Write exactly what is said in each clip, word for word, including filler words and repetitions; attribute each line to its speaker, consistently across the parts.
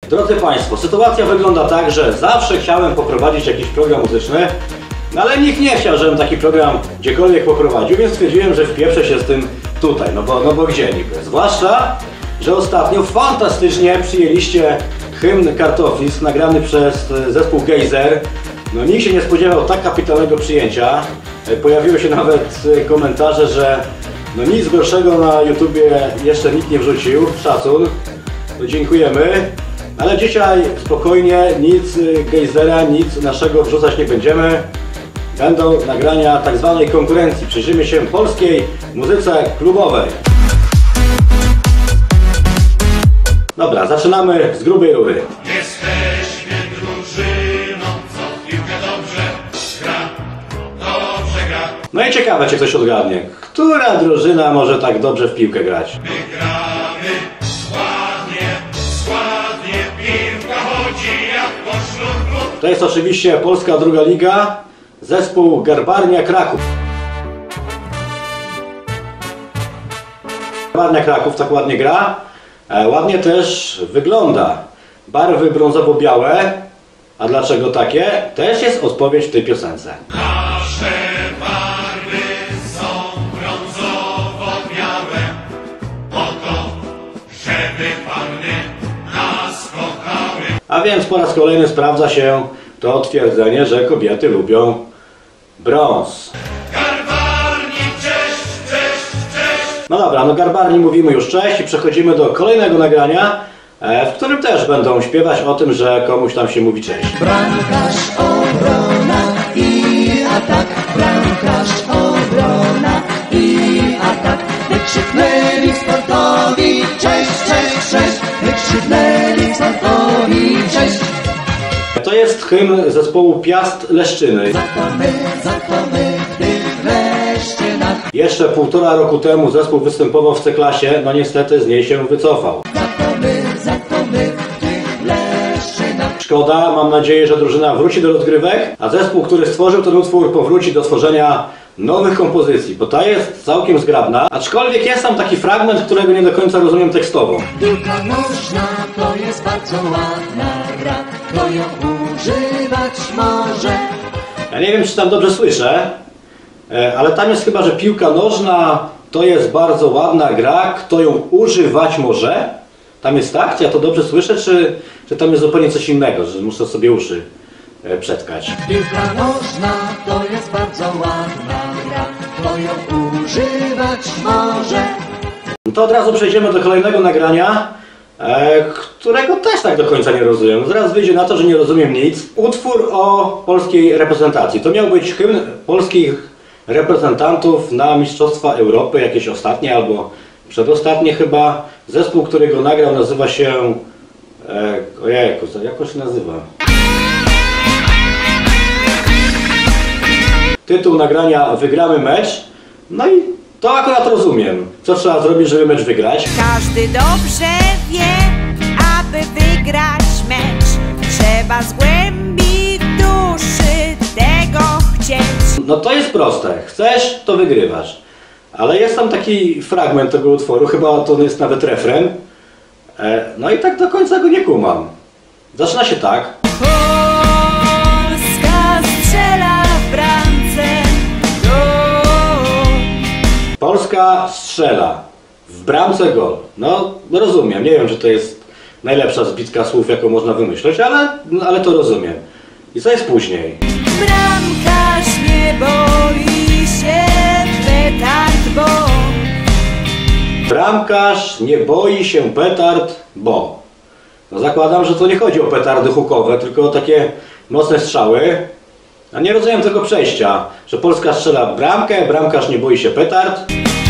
Speaker 1: Drodzy Państwo, sytuacja wygląda tak, że zawsze chciałem poprowadzić jakiś program muzyczny, no ale nikt nie chciał, żebym taki program gdziekolwiek poprowadził, więc stwierdziłem, że wpieprzę się z tym tutaj, no bo, no bo gdzie niby. Zwłaszcza, że ostatnio fantastycznie przyjęliście hymn Kartoflisk nagrany przez zespół Gejzer. No nikt się nie spodziewał tak kapitalnego przyjęcia. Pojawiły się nawet komentarze, że no nic gorszego na YouTubie jeszcze nikt nie wrzucił. Szacun. No dziękujemy. Ale dzisiaj spokojnie, nic Gejzera, nic naszego wrzucać nie będziemy. Będą nagrania tak zwanej konkurencji. Przyjrzymy się polskiej muzyce klubowej. Dobra, zaczynamy z grubej rury.
Speaker 2: Jesteśmy drużyną, co w piłkę dobrze gra, dobrze gra.
Speaker 1: No i ciekawe, czy ktoś odgadnie, która drużyna może tak dobrze w piłkę grać.
Speaker 2: My gramy składnie, składnie, piłka chodzi jak po sznurku.
Speaker 1: To jest oczywiście Polska Druga Liga, zespół Garbarnia Kraków. Garbarnia Kraków tak ładnie gra, e, ładnie też wygląda. Barwy brązowo-białe, a dlaczego takie? Też jest odpowiedź w tej piosence.
Speaker 2: Nasze barwy są brązowo-białe, po to, żeby panny nas kochały.
Speaker 1: A więc po raz kolejny sprawdza się to twierdzenie, że kobiety lubią brąz.
Speaker 2: Garbarni, cześć, cześć, cześć.
Speaker 1: No dobra, no Garbarni mówimy już cześć i przechodzimy do kolejnego nagrania, w którym też będą śpiewać o tym, że komuś tam się mówi cześć.
Speaker 3: Bramkarz, obrona i atak, bramkarz, obrona i atak. Wykrzyknęli sportowi cześć, cześć, cześć. Wykrzyknęli sportowi cześć.
Speaker 1: To jest hymn zespołu Piast Leszczyny.
Speaker 3: Za to my, za to my, w tych Leszczynach.
Speaker 1: Jeszcze półtora roku temu zespół występował w C-klasie, no niestety z niej się wycofał.
Speaker 3: Za to my, za to my, w tych Leszczynach.
Speaker 1: Szkoda, mam nadzieję, że drużyna wróci do rozgrywek, a zespół, który stworzył ten utwór, powróci do tworzenia nowych kompozycji, bo ta jest całkiem zgrabna, aczkolwiek jest tam taki fragment, którego nie do końca rozumiem tekstowo.
Speaker 3: Piłka nożna to jest bardzo ładna gra, kto ją używać może.
Speaker 1: Ja nie wiem, czy tam dobrze słyszę, ale tam jest chyba, że piłka nożna to jest bardzo ładna gra, kto ją używać może. Tam jest tak? Czy ja to dobrze słyszę, czy, czy tam jest zupełnie coś innego, że muszę sobie uszy przetkać?
Speaker 3: Piłka nożna to jest bardzo ładna gra, kto ją używać może.
Speaker 1: No to od razu przejdziemy do kolejnego nagrania, e, którego też tak do końca nie rozumiem. Zaraz wyjdzie na to, że nie rozumiem nic. Utwór o polskiej reprezentacji. To miał być hymn polskich reprezentantów na Mistrzostwa Europy, jakieś ostatnie albo przedostatnie chyba. Zespół, który go nagrał, nazywa się... E, ojejku, jak on się nazywa? Tytuł nagrania Wygramy mecz. No i to akurat rozumiem. Co trzeba zrobić, żeby mecz wygrać?
Speaker 4: Każdy dobrze wie, aby wygrać mecz, trzeba z głębi duszy tego chcieć.
Speaker 1: No to jest proste. Chcesz, to wygrywasz. Ale jest tam taki fragment tego utworu, chyba to jest nawet refren. No i tak do końca go nie kumam. Zaczyna się tak.
Speaker 4: Polska strzela w bramce gol.
Speaker 1: Polska strzela w bramce gol. No rozumiem, nie wiem, czy to jest najlepsza zbitka słów, jaką można wymyśleć, ale, no, ale to rozumiem. I co jest później?
Speaker 4: Bramkarz nie boi się petard, bo
Speaker 1: Bramkarz nie boi się petard, bo... No zakładam, że to nie chodzi o petardy hukowe, tylko o takie mocne strzały. A nie rozumiem tego przejścia, że Polska strzela bramkę, bramkarz nie boi się petard.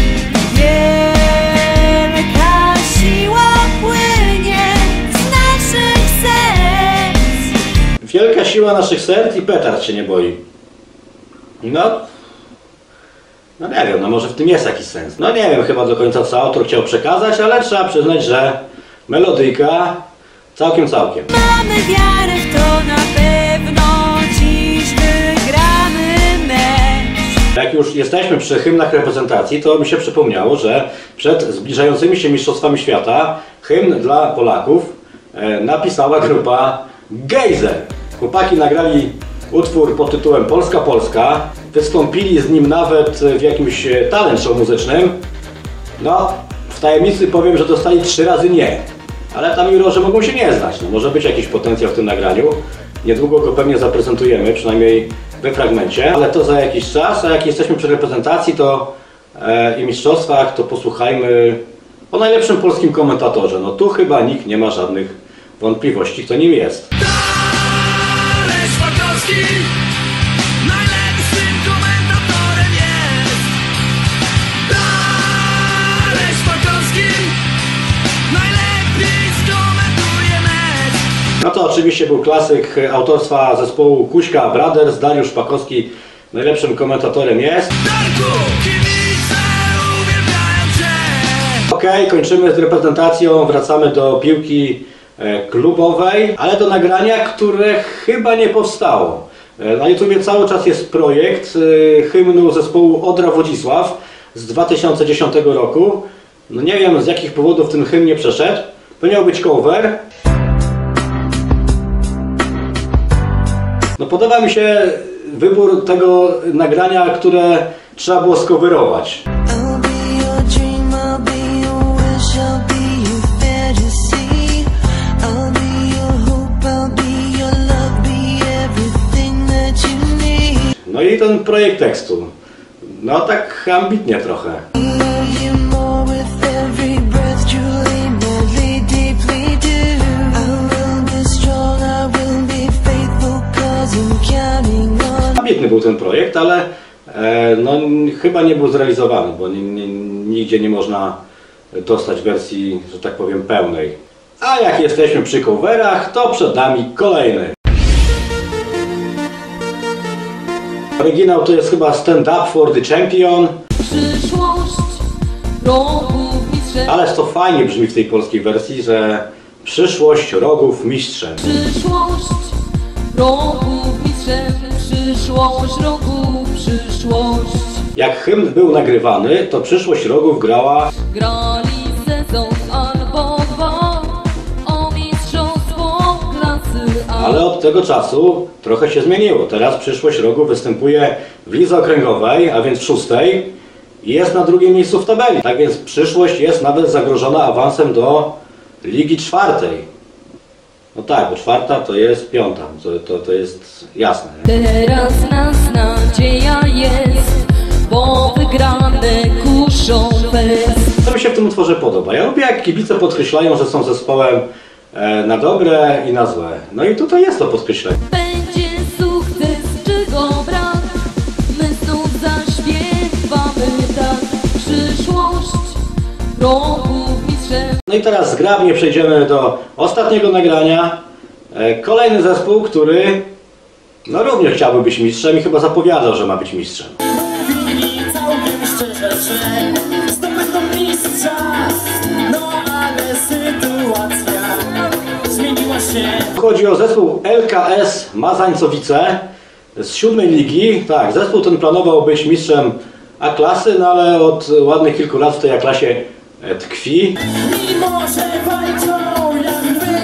Speaker 4: wielka siła płynie z naszych serc.
Speaker 1: Wielka siła naszych serc i petard się nie boi. No... No nie wiem, no może w tym jest jakiś sens. No nie wiem chyba do końca, co autor chciał przekazać, ale trzeba przyznać, że melodyjka całkiem, całkiem.
Speaker 4: Mamy wiarę w to, na pewno dziś wygramy mecz.
Speaker 1: Jak już jesteśmy przy hymnach reprezentacji, to mi się przypomniało, że przed zbliżającymi się Mistrzostwami Świata hymn dla Polaków e, napisała grupa Gejzer. Chłopaki nagrali utwór pod tytułem Polska Polska, wystąpili z nim nawet w jakimś talent show muzycznym. No, w tajemnicy powiem, że dostali trzy razy nie. Ale tam juro, że mogą się nie znać. No, może być jakiś potencjał w tym nagraniu. Niedługo go pewnie zaprezentujemy, przynajmniej we fragmencie. Ale to za jakiś czas, a jak jesteśmy przy reprezentacji to e, i mistrzostwach, to posłuchajmy o najlepszym polskim komentatorze. No tu chyba nikt nie ma żadnych wątpliwości, kto nim jest.
Speaker 2: Aleś Makowski najlepszym komentatorem jest. Aleś Makowski najlepiej skomentuje mecz.
Speaker 1: No to oczywiście był klasyk autorstwa zespołu Kuśka Brothers. Dariusz Szpakowski najlepszym komentatorem jest.
Speaker 2: Darku, kibice uwielbiają cię.
Speaker 1: Okej, okay, kończymy z reprezentacją, wracamy do piłki e, klubowej, ale do nagrania, które chyba nie powstało. E, na YouTubie cały czas jest projekt e, hymnu zespołu Odra Wodzisław z dwa tysiące dziesiątego roku. No nie wiem, z jakich powodów ten hymn nie przeszedł. To miał być cover. No podoba mi się wybór tego nagrania, które trzeba było skowerować.
Speaker 5: I'll be your dream, I'll be your wish, I'll be your fantasy. I'll be your hope, I'll be your love, be everything that you need.
Speaker 1: No i ten projekt tekstu. No tak ambitnie trochę.
Speaker 5: I love you more with every breath, truly, madly, deeply do. I will be strong, I will be faithful, cause I'm counting on.
Speaker 1: Ambitny był ten projekt, ale e, no, chyba nie był zrealizowany, bo ni, ni, nigdzie nie można dostać wersji, że tak powiem, pełnej. A jak jesteśmy przy coverach, to przed nami kolejny. Oryginał to jest chyba Stand Up for the Champion.
Speaker 4: Przyszłość rogów mistrzem.
Speaker 1: Ależ to fajnie brzmi w tej polskiej wersji, że przyszłość rogów mistrzem.
Speaker 4: Przyszłość rogów mistrzem. Przyszłość rogów, przyszłość.
Speaker 1: Jak hymn był nagrywany, to przyszłość rogów grała...
Speaker 4: Grali sezon albo dwa o mistrzostwo klasy A.
Speaker 1: Ale od tego czasu trochę się zmieniło. Teraz przyszłość rogów występuje w lidze okręgowej, a więc w szóstej i jest na drugim miejscu w tabeli. Tak więc przyszłość jest nawet zagrożona awansem do ligi czwartej. No tak, bo czwarta to jest piąta, to, to, to jest jasne. Nie?
Speaker 4: Teraz nas nadzieja jest, bo wygrane kuszą fest.
Speaker 1: Co mi się w tym utworze podoba? Ja lubię, jak kibice podkreślają, że są zespołem e, na dobre i na złe. No i tutaj jest to podkreślenie.
Speaker 4: Będzie sukces, czego brak. My znów zaśpiewamy tak. Przyszłość rogów mistrzem.
Speaker 1: No i teraz zgrabnie przejdziemy do ostatniego nagrania. E, kolejny zespół, który no również chciałby być mistrzem i chyba zapowiadał, że ma być mistrzem.
Speaker 6: Mówili całkiem szczerze, że zdobędą mistrza. No ale sytuacja zmieniła się.
Speaker 1: Chodzi o zespół L K S Mazańcowice z siódmej ligi. Tak, zespół ten planował być mistrzem A-klasy, no ale od ładnych kilku lat w tej A-klasie e, tkwi.
Speaker 6: Mimo że walczą jak wy,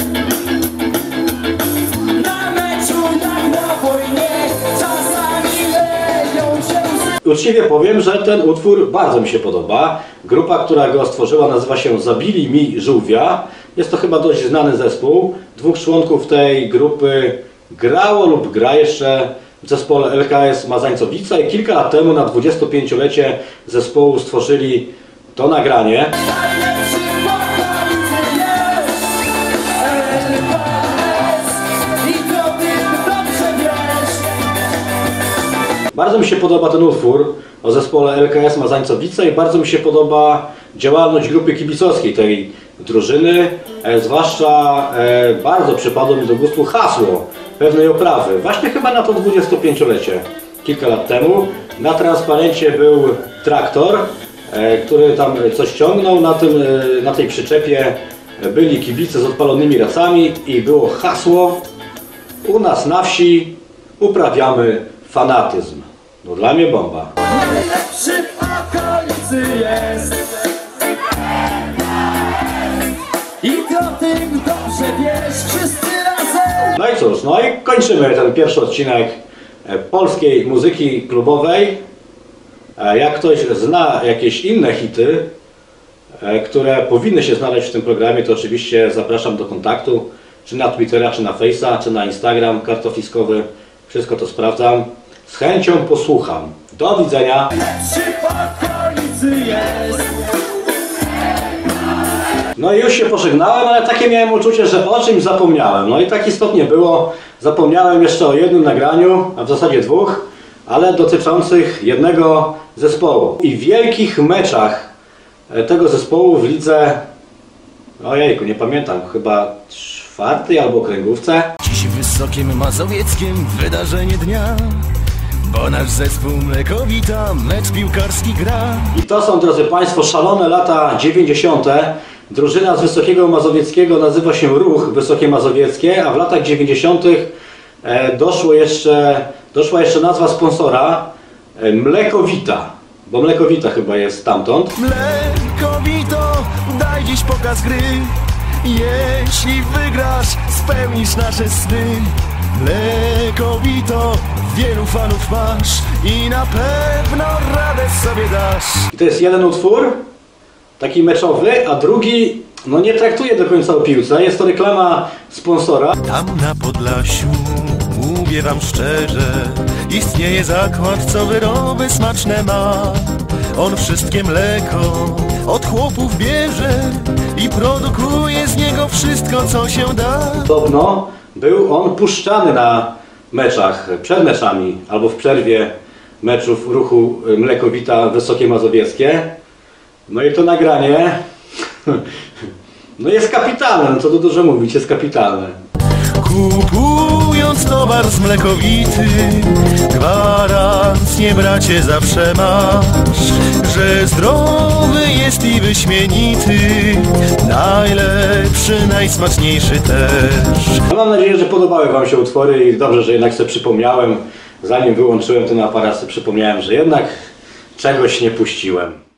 Speaker 6: na meczu jak na wojnie, czasami leją się łzy.
Speaker 1: Uczciwie powiem, że ten utwór bardzo mi się podoba. Grupa, która go stworzyła, nazywa się Zabili mi żółwia. Jest to chyba dość znany zespół. Dwóch członków tej grupy grało lub gra jeszcze w zespole L K S Mazańcowice i kilka lat temu na dwudziestopięciolecie zespołu stworzyli to nagranie.
Speaker 6: Najlepszy w okolicy jest L K S i to ty dobrze wiesz.
Speaker 1: Bardzo mi się podoba ten utwór o zespole L K S Mazańcowice i bardzo mi się podoba działalność grupy kibicowskiej tej drużyny, e, zwłaszcza e, bardzo przypadło mi do gustu hasło pewnej oprawy, właśnie chyba na to dwudziestopięciolecie, kilka lat temu. Na transparencie był traktor, e, który tam coś ciągnął, na, tym, e, na tej przyczepie byli kibice z odpalonymi racami i było hasło: u nas na wsi uprawiamy fanatyzm. No dla mnie bomba.
Speaker 6: Najlepszy w okolicy jest i to tym dobrze że wiesz, wszyscy razem.
Speaker 1: No i cóż, no i kończymy ten pierwszy odcinek e, polskiej muzyki klubowej. E, Jak ktoś zna jakieś inne hity, e, które powinny się znaleźć w tym programie, to oczywiście zapraszam do kontaktu, czy na Twittera, czy na Face'a, czy na Instagram kartofiskowy. Wszystko to sprawdzam. Z chęcią posłucham. Do widzenia.
Speaker 6: Czy w okolicy jest?
Speaker 1: No i już się pożegnałem, ale takie miałem uczucie, że o czymś zapomniałem. No i tak istotnie było. Zapomniałem jeszcze o jednym nagraniu, a w zasadzie dwóch, ale dotyczących jednego zespołu. I wielkich meczach tego zespołu w lidze, ojejku, nie pamiętam, chyba czwartej albo okręgówce.
Speaker 2: Dziś w Wysokim Mazowieckiem wydarzenie dnia, bo nasz zespół Mlekowita mecz piłkarski gra.
Speaker 1: I to są, drodzy Państwo, szalone lata dziewięćdziesiąte. Drużyna z Wysokiego Mazowieckiego nazywa się Ruch Wysokie Mazowieckie, a w latach dziewięćdziesiątych e, doszło jeszcze, doszła jeszcze nazwa sponsora e, Mlekowita, bo Mlekowita chyba jest stamtąd.
Speaker 2: Mlekowito, daj dziś pokaz gry. Jeśli wygrasz, spełnisz nasze sny. Mlekowito, wielu fanów masz i na pewno radę sobie dasz.
Speaker 1: I to jest jeden utwór, taki meczowy, a drugi no nie traktuje do końca o piłce. Jest to reklama sponsora.
Speaker 2: Tam na Podlasiu, mówię wam szczerze, istnieje zakład, co wyroby smaczne ma. On wszystkie mleko od chłopów bierze i produkuje z niego wszystko, co się da.
Speaker 1: Podobno był on puszczany na meczach, przed meczami albo w przerwie meczów Ruchu Mlekowita Wysokie Mazowieckie. No i to nagranie no jest kapitalne, no co tu dużo mówić, jest kapitalne.
Speaker 2: Kupując towar z Mlekowity, gwarancję bracie zawsze masz, że zdrowy jest i wyśmienity, najlepszy, najsmaczniejszy też.
Speaker 1: No mam nadzieję, że podobały Wam się utwory i dobrze, że jednak sobie przypomniałem, zanim wyłączyłem ten aparat, sobie przypomniałem, że jednak czegoś nie puściłem.